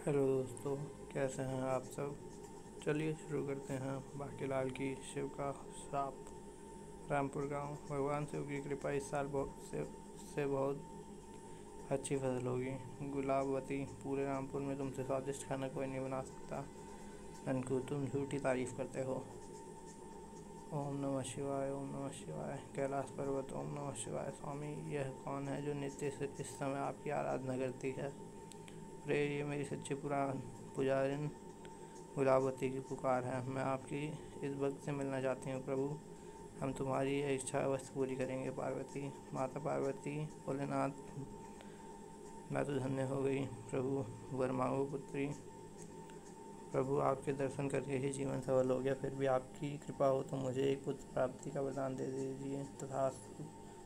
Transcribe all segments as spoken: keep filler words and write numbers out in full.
Hello दोस्तों, कैसे हैं आप सब। चलिए शुरू करते हैं बाकीलाल की शिव का श्राप। रामपुर गांव। भगवान शिव की कृपा इस साल बहुत से, से बहुत अच्छी फसल होगी। गुलाबवती, पूरे रामपुर में तुमसे स्वादिष्ट खाना कोई नहीं बना सकता। ननकू, तुम झूठी तारीफ करते हो। ओम नमः शिवाय, ओम नमः शिवाय। कैलाश पर्वत, ओम नमः शिवाय। स्वामी, यह कौन है जो नित्य से इस समय आपकी आराधना करती है। रे, ये मेरी सच्ची पुराण पुजारिन गुलाबवती की पुकार है। मैं आपकी इस भक्त से मिलना चाहती हूँ प्रभु। हम तुम्हारी यह इच्छा अवश्य पूरी करेंगे। पार्वती, माता पार्वती, भोलेनाथ, मैं तो धन्य हो गई। प्रभु, वर मांगो पुत्री। प्रभु, आपके दर्शन करके ही जीवन सफल हो गया। फिर भी आपकी कृपा हो तो मुझे एक पुत्र प्राप्ति का वरदान दे दीजिए। तथास्तु।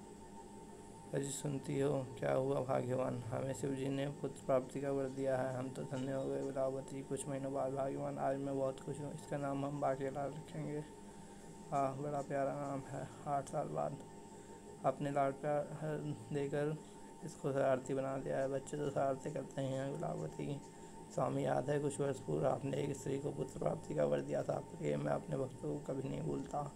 अजी, सुनती हो क्या हुआ भाग्यवान, हमें शिव जी ने पुत्र प्राप्ति का वर दिया है। हम तो धन्य हो गए। गुलाबवती, कुछ महीनों बाद भाग्यवान, आज मैं बहुत खुश हूँ। इसका नाम हम बाकीलाल रखेंगे। आह, बड़ा प्यारा नाम है। आठ साल बाद अपने लाड प्यार देकर इसको शरारती बना दिया है। बच्चे तो शरारती करते ही हैं। गुलाबवती, स्वामी, याद है कुछ वर्ष पूर्व आपने एक स्त्री को पुत्र प्राप्ति का वर दिया था। ये मैं अपने भक्तों को कभी नहीं भूलता।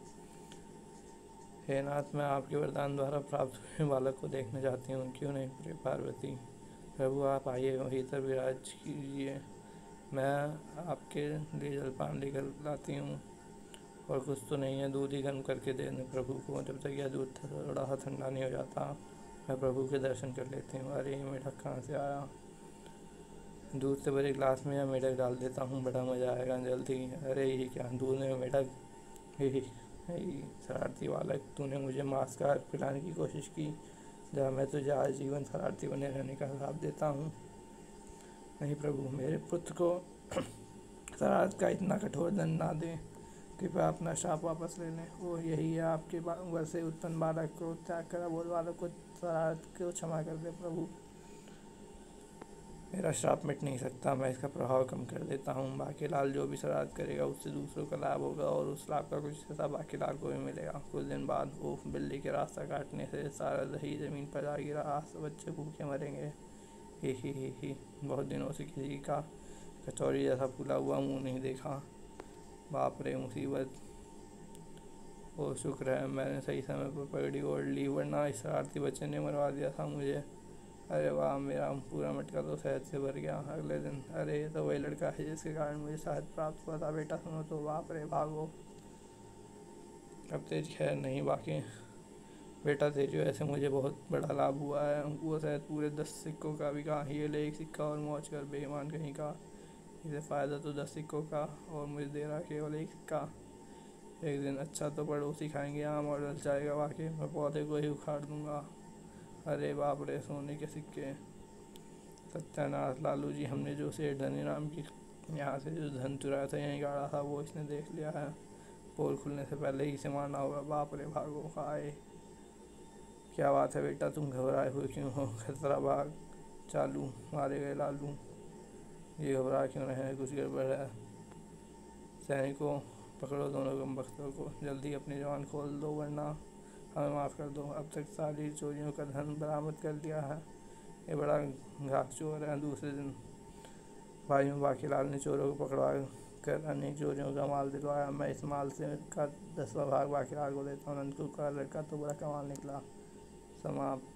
हे नाथ, मैं आपके वरदान द्वारा प्राप्त हुए बालक को देखना चाहती हूँ। क्यों नहीं प्रिय पार्वती। प्रभु, आप आइए, भीतर विराज कीजिए। मैं आपके लिए जलपान लेकर लाती हूँ। और कुछ तो नहीं है, दूध ही गर्म करके दे दें प्रभु को। जब तक यह दूध थोड़ा सा ठंडा नहीं हो जाता, मैं प्रभु के दर्शन कर लेती हूँ। अरे, ये मेढक कहाँ से आया। दूध से भरे गिलास में यह मेढक डाल देता हूँ, बड़ा मज़ा आएगा जल्दी। अरे, ये क्या, दूध में मेढक। हे हे, शरारती बालक, तूने मुझे मांस का पिलाने की कोशिश की। जब मैं तुझे आजीवन शरारती बने रहने का श्राप देता हूँ। नहीं प्रभु, मेरे पुत्र को शरारत का इतना कठोर दंड ना दें। कृपया अपना श्राप वापस ले लें। ओह, यही है आपके वर से उत्पन्न बालक को त्याग कर अबोध बालक को शरारत को क्षमा कर दे प्रभु। मेरा श्राप मिट नहीं सकता, मैं इसका प्रभाव कम कर देता हूँ। बाकीलाल जो भी शरारत करेगा उससे दूसरों का लाभ होगा और उस लाभ का कुछ हिस्सा बाकीलाल को भी मिलेगा। कुछ दिन बाद, ओह, बिल्ली के रास्ता काटने से सारा दही जमीन पर आ गिरा। आज सब बच्चे भूखे मरेंगे। ही ही ही ही बहुत दिनों से किसी का कचौरी जैसा फूला हुआ मुँह नहीं देखा। बाप रे, मुसीबत। ओ, शुक्र है मैंने सही समय पर पगड़ी ओढ़ ली, वरना इस शरारती बच्चे ने मरवा दिया था मुझे। अरे वाह, मेरा पूरा मटका तो शहद से भर गया। अगले दिन, अरे ये तो वही लड़का है जिसके कारण मुझे शहद प्राप्त हुआ था। बेटा सुनो तो। बाप रे, भागो। अब तेरी खैर नहीं। बाकी बेटा, तेरी वजह से मुझे बहुत बड़ा लाभ हुआ है। वो शहद पूरे दस सिक्कों का बिका। ये ले एक सिक्का और मौज कर, बेईमान कहीं का। इसे फ़ायदा तो दस सिक्कों का और मुझे दे रहा केवल एक सिक्का। एक दिन अच्छा तो पड़ोसी खाएंगे आम और जल जाएगा। वाकई मैं पौधे को ही उखाड़ दूंगा। अरे बाप रे, सोने के सिक्के। सत्यानाश, लालू जी, हमने जो सेठ धनीराम की यहाँ से जो धन चुराया था, यहीं गाड़ा था, वो इसने देख लिया है। पोल खुलने से पहले ही इसे मारना होगा। बाप रे, भागो। आए, क्या बात है बेटा, तुम घबराए हुए क्यों हो। खतरा भाग चालू, मारे गए लालू। ये घबरा क्यों रहे हैं, कुछ गड़बड़ है। सैनिकों, पकड़ो दोनों कमबख्तों को। जल्दी अपनी जवान खोल दो, वरना हमें माफ़ कर दो। अब तक सारी चोरियों का धन बरामद कर लिया है। ये बड़ा घात चोर है। दूसरे दिन भाइयों बाकीलाल ने चोरों को पकड़वा कर अनेक चोरियों का माल दिलवाया। मैं इस माल से का दसवां भाग बाकीलाल को देता हूँ। नंदकू का लड़का तो बड़ा कमाल निकला। समाप्त।